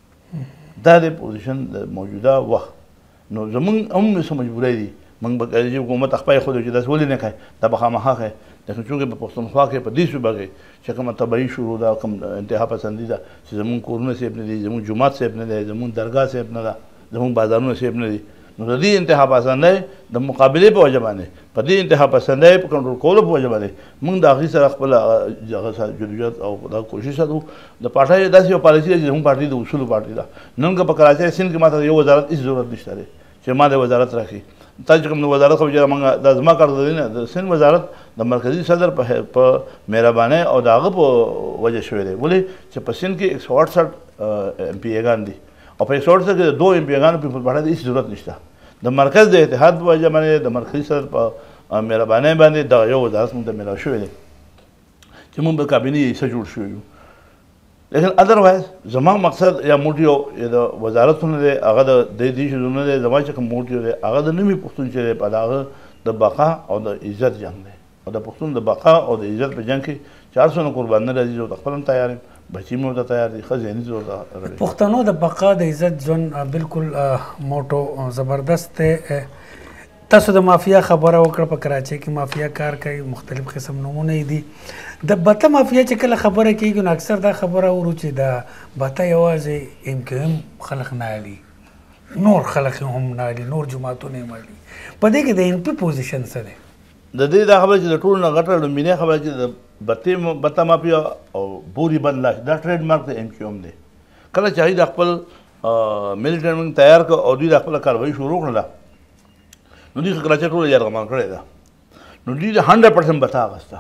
دا د پوزیشن د موجوده وخت نو زمونږ هم څه مجبورۍ دي موږ به کولی چې حکومت خپله یې ښودو چې داسې ولې نه کوي دا به خامخا کوي لیکن چونکې په پښتونخوا کې په دې صوبه کې چې کومه تباهي شروع ده کوم انتها پسندي ده چې زمونږ کورونه سیف نه دي زمونږ جومات سیف نه دی زمونږ درګاه سیف نه ده زمونږ بازارونه سیف نه دي نو د دې انتها پسندۍ د مقابلې په وجه باندې په دې انتها پسندۍ په کنټرول کولو په وجه باندې موږ د هغې سره خپله هغه سره جدوجهد او دا کوشش ساتو د پارټۍ داسې یو پالیسي ده چې زموږ پارټۍ د اصولو پارټۍ ده نن که په کراچۍ سیند کې ماته یو وزارت هېڅ ضرورت نشته دی چې ما د وزارت راکړي تا چې کوم د وزارت خو بېچاره موږ دا زما کار دی نه د سیند وزارت د مرکزي صدر په مهربانۍ او د هغه په وجه شوی دی ولې چې په سیند کې 168 ایم پي ایګان دي او په 168 کې د 2 ایم پي ایګانو پیپل پارټۍ ته هېڅ ضرورت نشته د مرکز د اتحاد په وجه باندې د مرکزي صدر په مهربانۍ باندې دغه یو وزارت موږ ته میلاو شوی دی چې موږ په کابینې یې څه جوړ شوي یو لیکن ادروایز زما مقصد یا موټ یو د وزارتونه دی هغه د دې شیزونه دی زما چې کوم موټ دی هغه د نوي پښتون چې دی په هغه د بقا او د عزت جنګ دی او د پښتون د بقا او د عزت په جنګ کې 400 قربانونه راځي زه د خپل هم تیار یم بچی مې ورته تیار دي ښه ذهني زور ده پښتنو د بقا د عزت ژوند بالکل موټو زبردست دی تاسو د مافیا خبره وکړه په کراچۍ کې مافیا کار کوي مختلف قسم نمونه دي د بته مافیا چې کله خبره کېږي نو اکثر دا خبره اورو چې د بته یوازې ایم کیو ایم خلک نه علي نور خلک هم نه علي نور جماعتونه هم علي په دې کې د ایم پي پوزیشن څه دی د دې دا خبره چې د ټولو نه غټه لومبینۍ خبره چې د بته مافیا او بوري بند لاش دا ټریډ مارک د ایم کیو ایم دی کله چې هغوی د خپل میلیټنټ تیار کړ او دوی د خپله کاروایي شروع کړله نو دوی کراچۍ ټوله یرغمان کړې ده نو دوی د 100% بته اخیسته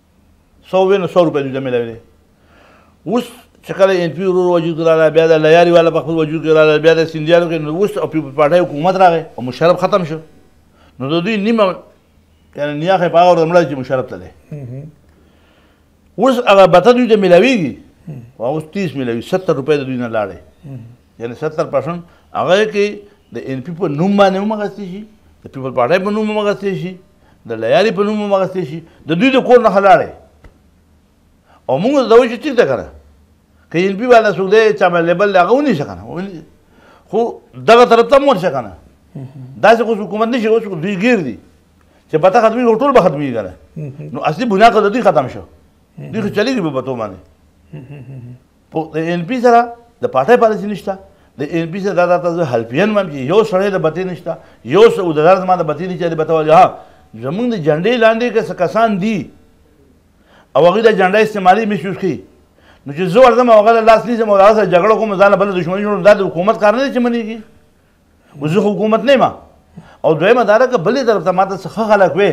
100 روپۍ دوی ته میلاوي اوس چې کله این پي ورور وجود کې راغلی بیا د لیاري والا په خپل وجود کې راغلی بیا د سیندیانو کې نو اوس پیپل پارټۍ حکومت راغی او مشرف ختم شو نو د دوی نیمه یعنې نیاخې په هغه ورځ مړه چې مشرف ته دی اوس هغه بته دوی ته میلاویږي او اوس 30 میلاوي 70 روپۍ د دوی نه لاړې یعنې 70% هغه کې د این پي په نوم باندې هم اخیستې شي د پیپل پارټۍ په نوم هم اخیستې شي د لیاري په نوم هم اخیستې شي د دوی د کور نه لاړې او موږ دا وایو چې ټیک ده که نه که این پي والا څوک دی چا باندې لیبل دی هغه ونیسه که نه خو دغه طرف ته هم ورشه که نه داسې خو حکومت نه شي اوس دوی ګیر دي چې بته ختمېږي ټول به ختمېږي که نه نو اصلي بنیاد خو د دوی ختم شو دوی خو چلېږي په بتو باندې د این پي سره د پارټۍ پالیسي نشته د این پي سره دا ته زه حلفین وایم چې یو سړی د بتې نشته یو عہدهدار زما د بتې نه چې د بته والی ها زمونږ د جنډې لاندې که څه کسان دي او هغوی د جنډه استعمالي مسیوز کوي نو چې زه ورځم او هغه له لاس نیسم او هغه سره جګړه کوم ځان له بله دښمني جوړوم دا د حکومت کار نه دی چې منېږي اوس زه خو حکومت نه یم او دویمه دا ده که بلې طرف ته ما ته څه ښه خلک وې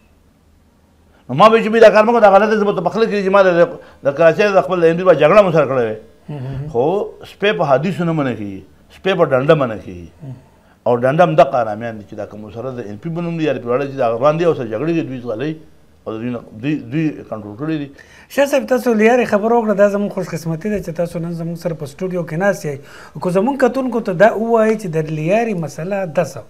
نو ما به چې دا کار مه کوه دا غلطه زه به ته پخله کړي چې ما د کراچۍ د خپل د ایم پي په جګړه مو سره کړې وې خو سپی په حدیثو نه منع کېږي سپی په ډنډه منع کېږي او ډنډه هم دغه ارامیان دي چې دا کوم سره د ایم پي په نوم دي یا د پیواړه چې د روان دي او سره جګړې کوي دوی ځغلوي او دوی کنټرول کړی دي شاه صاحب تاسو لیارې خبره وکړه دا زموږ خوشقسمتي ده چې تاسو نن زموږ سره په سټوډیو کې ناست یئ خو زموږ کتونکو ته دا ووایئ چې د لیارې مسله ده څه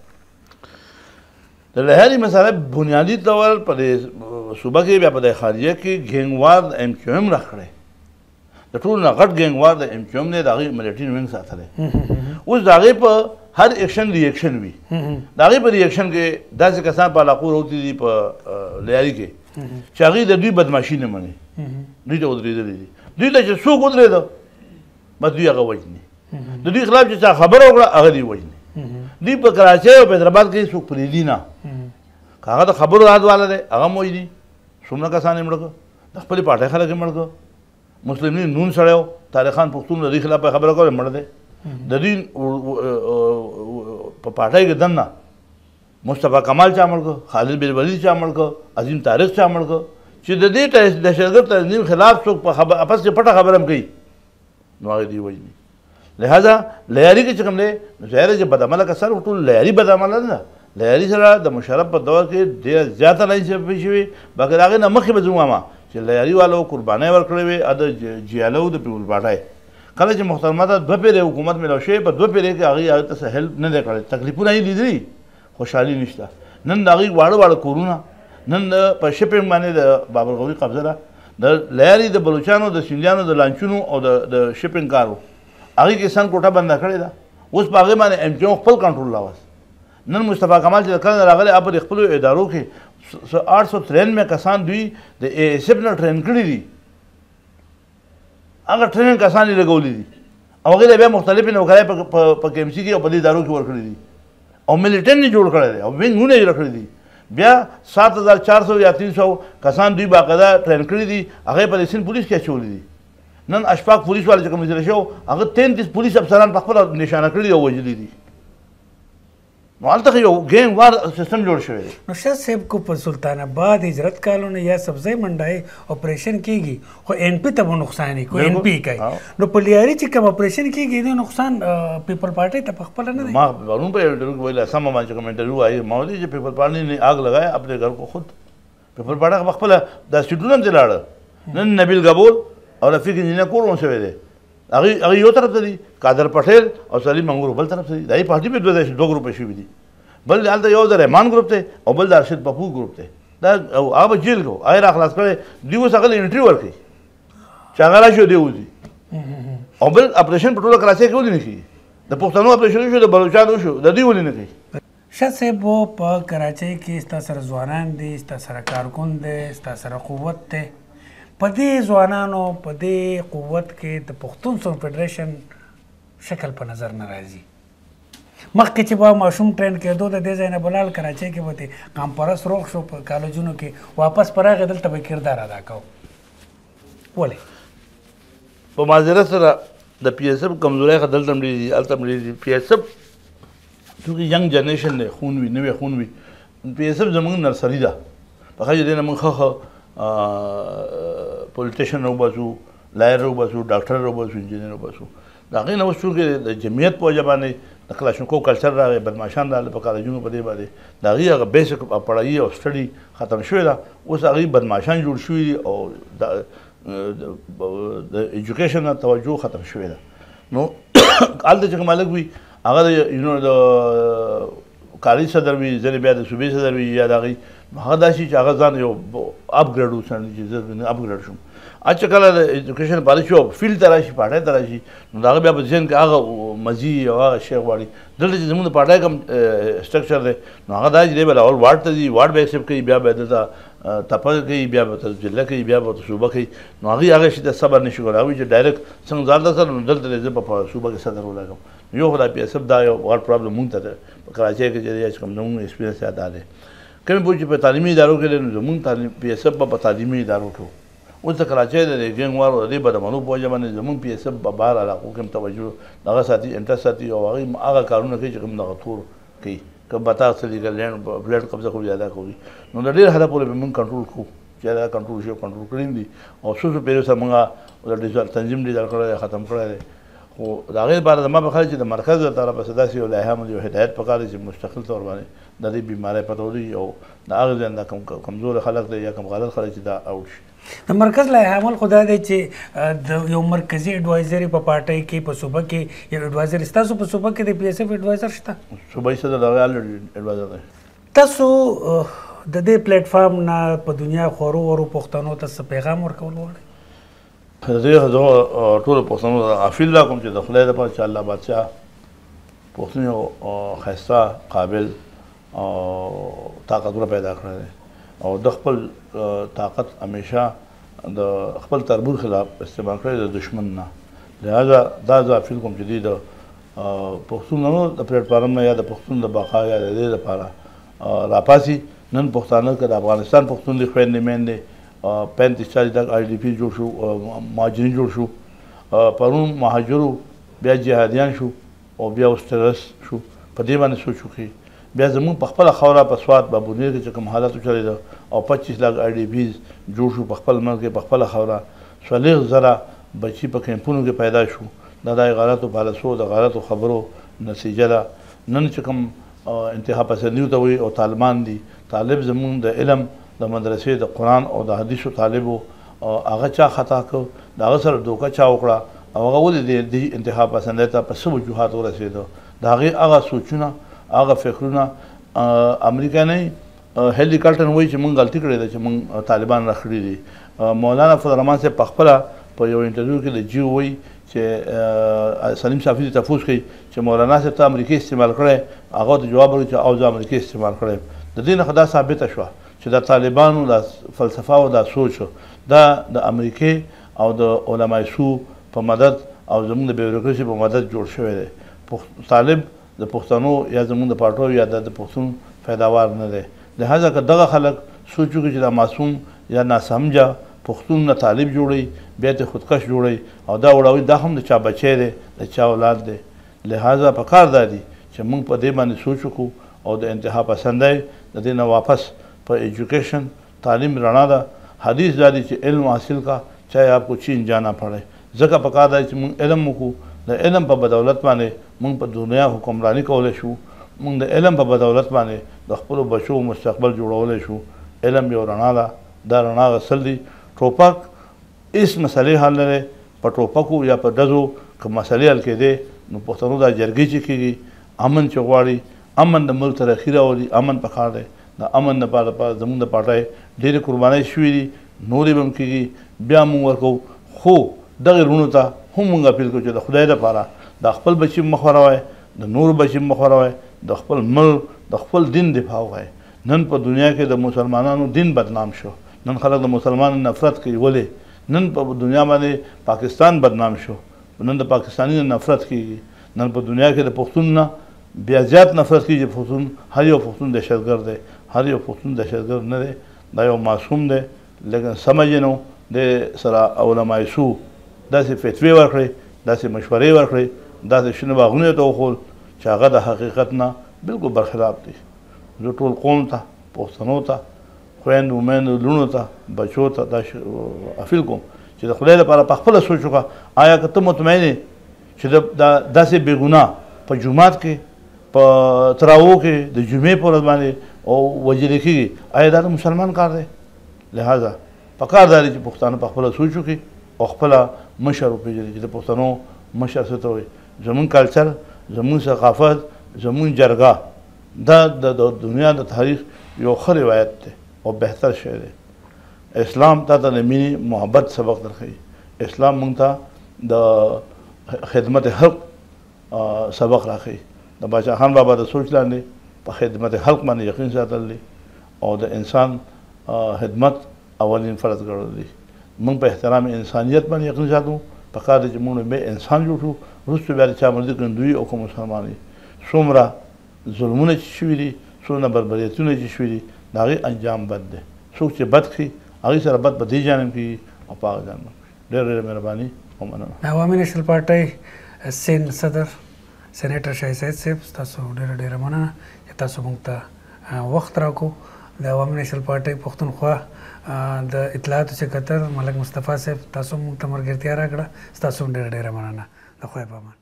د لیارې مسله بنیادي ډول په دې صوبه کې بیا په د خارجه کې ګینګوار د ایم کیو ایم راکړی د ټولو نه غټ ګینګوار د ایم کیو ایم دی د هغې ملیټري وینګ ساتلی اوس د هغې په هر اکشن ریاکشن وي د هغې په ریاکشن کې داسې کسان په علاقو راوتلي دي په لیاري کې چې هغوی د دوی بدماشي نه مني دوی ته ودرېدلي دي دوی ته چې څوک ودرېده بس دوی هغه وژني د دوی خلاف چې چا خبره وکړه هغه دوی وژني دوی په کراچۍ او په حیدرآباد کې څوک پرېږدي نه که هغه د خبرو یاد والا دی هغه هم وژني څومره کسان یې مړه کړه د خپلې پارټۍ خلک یې مړه کړه مسلم لیگ نون سړی و طارق خان پښتون د دوی خلاف خبره کوله مړه دی د دوی په پارټۍ کې دننه مصطفی کمال چا مړ کړه خالد بن ولید چا مړ کړه عظیم طارق چا مړ کړه چې د دې دهشتګرد تنظیم خلاف څوک په اپس کې پټه خبره هم کوي نو هغه دوی وژني لہذا لیاري کې چې کوم دی نو ظاهره چې بدعمله کسان ټول لیاري بدعمله نه ده لیاري سره د مشرف په دور کې ډېره زیاته لاینصافي شوې بلکې د هغې نه مخکې به زه ووایم چې لیاري والو قربانۍ ورکړې وې د جیالو د پیپل پارټۍ کله چې محترمه ته 2 پیرې حکومت میلاو شوې په 2 پیرې کې هغې ته څه هیلپ نه دی کړی تکلیفونه یې لیدلي خوشحالي نشته نن د هغې واړه واړه کورونه نن په شپینګ باندې د بابرغوري قبضه ده د لیاري د بلوچانو د سیندیانو د لانچونو او د شپینګ کارو هغې کې سن کوټه بنده کړې ده اوس په هغې باندې ایم کیو خپل کنټرول راوست نن مصطفی کمال چې کله راغلی هغه په خپلو ادارو کې 893 کسان دوی د اے ایس ایف نه ټرین کړي دي هغه ټرین کسان یې لګولي دي او هغې ته بیا مختلفې نوکرۍ په کے ایم سی کې او په دې ادارو کې ورکړي دي او ملیټنټ یې جوړ کړی دی او وینګونه یې جوړ کړي دي بیا 7400 یا 300 کسان دوی باقاعده ټرین کړي دي هغې په سند پولیس کې اچولي دي نن اشفاق پولیس والا چې کوم ځای شو هغه 33 پولیس افسران په خپله نشانه کړي او وژلي دي نو هلته یو ګیم وار سیستم جوړ شوی دی نو شاه صاحب کو په سلطان آباد هجرت کالونه یا سبزی منډای اپریشن کیږي خو این پی ته به نقصان یې کو این پی کوي نو په لیاري چې کوم اپریشن کیږي د نقصان پیپل پارټۍ ته په خپله نه دی ما پرون په انټرویو کې ویل اسامه باندې کوم انټرویو آئی ما ویل چې پیپل پارټۍ نے آگ لگایا اپنے گھر کو خود پیپل پارټۍ په خپله دا سیټونه هم لاړه نن نبیل غبول او رفیق انجینر کور شوی دی هغه یو طرف ته دي قادر پټیل او سلیم منګور بل طرف ته دي دای پارټي په 2 ګروپ شوي دي بل هلته یو د رحمان ګروپ ته او بل د ارشد پپو ګروپ ته دا هغه جیل کو هغه را خلاص کړی دوی اوس هغه انټرویو ورکوي چې هغه راشي دی وځي او بل اپریشن په ټوله کراچۍ کې ولې نه کېږي د پښتنو اپریشن شو د بلوچانو شو د دوی ولې نه کوي شاه صاحب په کراچۍ کې ستا سره ځوانان دي ستا سره کارکون دی ستا سره قوت دی په دې ځوانانو په دې قوت کې د پښتون سون فدریشن شکل په نظر نه راځي مخکې چې به ماشوم ټرین کېدو د دې ځای نه بلال کراچۍ کې به د قام پرست روغ شو په کالجونو کې واپس پر هغې دلته به کردار ادا کوو ولې په معذرت سره د پی ایس اف کمزورۍ ښه دلته هم ډېرې دي هلته هم ډېرې دي پی ایس اف چونکې ینګ جنریشن دی خون وي نوی خون وي پی ایس اف زموږ نرسري ده په ښه دې نه موږ ښه پولیټیشن وباسو لایر وباسو ډاکټر وباسو انجینر وباسو د هغې نه اوس چونکې د جمعیت په وجه باندې د کلاشینکوف کلچر راغی بدماشان راغله په کالجونو په دې باندې د هغې هغه بیسک پړایي او سټډي ختم شوې ده اوس هغې بدماشان جوړ شوي دي او د ایجوکیشن نه توجه ختم شوې ده نو هلته چې کوم هلک وي هغه د کالج صدر وي ځینې بیا د صوبې صدر وي یا د هغې هغه داسې چې هغه ځان یو اپګریډ وسنډي چې زه اپګریډ شم چې کله د ایجوکیشن پالیسي او فیلډ ته راشي پارټۍ ته راشي نو د هغه بیا په ذهن کې هغه مزي او هغه شی غواړي دلته چې زموږ د پارټۍ کوم سټرکچر دی نو هغه دا چې دی به اول واډ ته ځي واډ به ایکسپټ کوي بیا به دلته تپه کوي بیا به ضلع کوي بیا به صوبه کوي نو هغې شي ته صبر نشي کولی هغوی چې ډایرکټ څنګه ځان ته سره نو دلته زه په صوبه کې صدر ولګم یو خو دا پی ایس اف دا یو غټ پرابلم مونږ ته په کراچۍ کې چې کوم زموږ ایکسپیرینس یاد دا دی کومې پوه چې په تعلیمي ادارو کې دی نو زموږ پی ایس اف به په تعلیمي ادارو کې اوس د کراچۍ د ګینګ وارو د دې بدعملو په وجه باندې زموږ پی ایس اف په بهر علاقو کې هم توجه دغه ساتي انټرست ساتي او هغې هغه کارونه کوي چې کوم دغه تور کوي که بتا څه لیګل لینډ فلیټ قبضه خو زیاده کوي نو د ډېر حده پورې به موږ کنټرول کوو چې دا کنټرول شي کنټرول کړي دي او څو څو پیرو سره موږ د تنظیم ډیزاین کړی ختم کړی دی خو د هغې لپاره زما په خیال چې د مرکز له طرفه څه داسې یو لایحه باندې یو هدایت پکار دی چې مستقل طور باندې د دې بیمارۍ پته ولګي او د هغې ځای نه کوم کمزور خلک دی یا کوم غلط خلک چې دا اوټ شي د مرکز لایحه عمل خو دا دی چې د یو مرکزي اډوایزري په پارټۍ کې په صوبه کې یو اډوایزر ستاسو په صوبه کې د پی ایس اف اډوایزر شته صوبایي صدر د هغې الریډي اډوایزر دی تاسو د دې پلیټ فارم نه په دنیا خورو ورو پښتنو ته څه پیغام ورکول غواړئ زه ټولو پښتنو ته اپیل دا کوم چې د خدای دپاره چې الله بادشاه پښتون یو ښایسته قابل او طاقتور پیدا کړی دی او د خپل طاقت همیشه د خپل تربور خلاف استعمال کړی د دشمن نه. لہذا دا زه فیل کوم چې دوی د پښتونو د پلیټفارم نه یا د پښتون د بقا یا د دې لپاره راپاسي. نن پښتانه که د افغانستان پښتون دي خویندې میندې 35-40 تک آی ډي پي جوړ شو، مهاجرین جوړ شو، پرون مهاجرو بیا جهادیان شو او بیا اوس ټرس شو. په دې باندې سوچ وکړي. بیا زموږ په خپله خاوره په سوات بابونیر کې چې کوم حالت وچلېده او 25 लाख آی ډي پیز جوړ شو په خپل ملک په خپله خاوره. 40 زره بچي په کیمپونو کې پیدا شو. دا د غلطو پالیسو د غلطو خبرو نتیجه ده. نن چې کوم انتها پسندیو ته وایي او طالبان دي، طالب زموږ د علم د مدرسې د قرآن او د حدیثو طالب و. هغه چا خطا کړ، د هغه سره دوکه چا وکړه او هغه ولې د انتها پسندۍ ته په څه وجوهات ورسېده. د هغې هغه سوچونه هغه فکرونه امریکا نه هیلي کلټن وایي چې موږ غلطي کړې ده چې موږ طالبان راخړي دي. مولانا فضل الرحمن صاحب په خپله په یو انټرویو کې د جیو وایي چې سلیم صافي ته تفوس کوي چې مولانا صاحب ته امریکې استعمال کړی، هغه ته جواب ورکړي چې او زه امریکې استعمال کړی. د دې نه دا ثابته شوه چې د طالبانو د فلسفه او د سوچ دا د امریکې او د علماء سو په مدد او زموږ د بیوروکراسي په مدد جوړ شوی دی. طالب د پښتنو یا زموږ د پارټو یا د پښتون پیداوار نه دی. لہذا که دغه خلک سوچ وکړي چې دا معصوم یا ناسمجه پښتون نه طالب جوړوي، بیا ته خودکش جوړوي او دا وړوي، دا هم د چا بچی دی، د چا اولاد دی. لہذا پکار دا دی چې موږ په دې باندې سوچ وکړو او د انتها پسندۍ د دې نه واپس په ایجوکیشن تعلیم رڼا ده. حدیث دا دی چې علم حاصل کا چاہے آپ کو چین جانا پڑے. ځکه پکار دا چې موږ علم وکړو. د علم په بدولت باندې موږ په دنیا حکمرانی کولی شو. موږ د علم په بدولت باندې د خپلو بچو مستقبل جوړولی شو. علم یو رڼا ده، دا رڼا غسل دي. ټوپک هېڅ مسلې حل نه دی. په ټوپکو یا په ډزو که مسلې حل کېدې نو پښتنو دا جرګې چې کېږي امن چې غواړي، امن د ملک ترقي راولي، امن پکار دی. د امن لپاره زموږ د پارټۍ ډېرې قربانۍ شوي دي، نورې به هم کېږي. بیا موږ ورکوو، خو دغې وروڼو ته هم موږ اپیل کوو چې د خدای لپاره د خپل بچي مخ وروئ، د نورو بچي مخ وروئ، د خپل ملک د خپل دین دفاع وکړئ. نن په دنیا کې د مسلمانانو دین بدنام شو. نن خلک د مسلمانانو نفرت کوي. ولې؟ نن په دنیا باندې پاکستان بدنام شو. نن د پاکستاني نه نفرت کېږي. نن په دنیا کې د پښتون نه بیا زیات نفرت کېږي. پښتون هر یو پښتون دهشتګرد دی. هر یو پښتون دهشتګرد نه دی. دا یو معصوم دی. لیکن سمجھ یې نو د سره علماء سو داسې فتوې ورکړې، داسې مشورې ورکړې، داسې شنه باغونه یې ته وښول چې هغه د حقیقت نه بلکل برخلاف دي. زه ټول قوم ته، پښتنو ته، خویندو میندو لوڼو ته، بچو ته دا اپیل کوم چې د خدای لپاره په خپله سوچ وکړه. آیا که ته مطمئن یې چې داسې بې ګناه په جومات کې په تراوو کې د جمعې په ورځ باندې او وژل کېږي، آیا دا د مسلمان کار دی؟ لہذا پکار دا دی چې پښتانه په خپله سوچ وکړي او خپله مشر وپېژني چې د پښتنو مشر څه ته وایي. زموږ کلچر، زموږ ثقافت، زموږ جرګه دا د دنیا د تاریخ یو ښه روایت دی او بهتر شی دی. اسلام تا ته د مینې محبت سبق درښیي. اسلام موږ ته د خدمت خلق سبق راښیي. د باچا خان بابا د سوچ لاندې په خدمت خلق باندې یقین ساتل دی او د انسان خدمت اولین فرض ګڼل دی. موږ په احترام انسانیت باندې یقین ساتو. پکار دی چې موږ بیا انسان جوړ شو. وروسته بیا د چا مرضي که هندوي او که مسلمان وي. څومره ظلمونه چې شوي دي، څومره بربریتونه چې شوي دي، د هغې انجام بد دی. څوک چې بد کړي هغې سره بد په دې جانب کېږي او په هغه جانب کېږي. ډېره ډېره مهرباني او مننه. عوامي نیشنل پارټۍ سین صدر سینیټر شاهي سید صاحب، ستاسو ډېره ډېره مننه چې تاسو موږ ته وخت راکړو. د عوامي نیشنل پارټۍ پښتونخوا د اطلاعاتو سکرټر ملک مصطفی صاحب، تاسو موږ ته ملګرتیا راکړه. ستاسو هم ډېره ډېره مننه. د خدای په امان.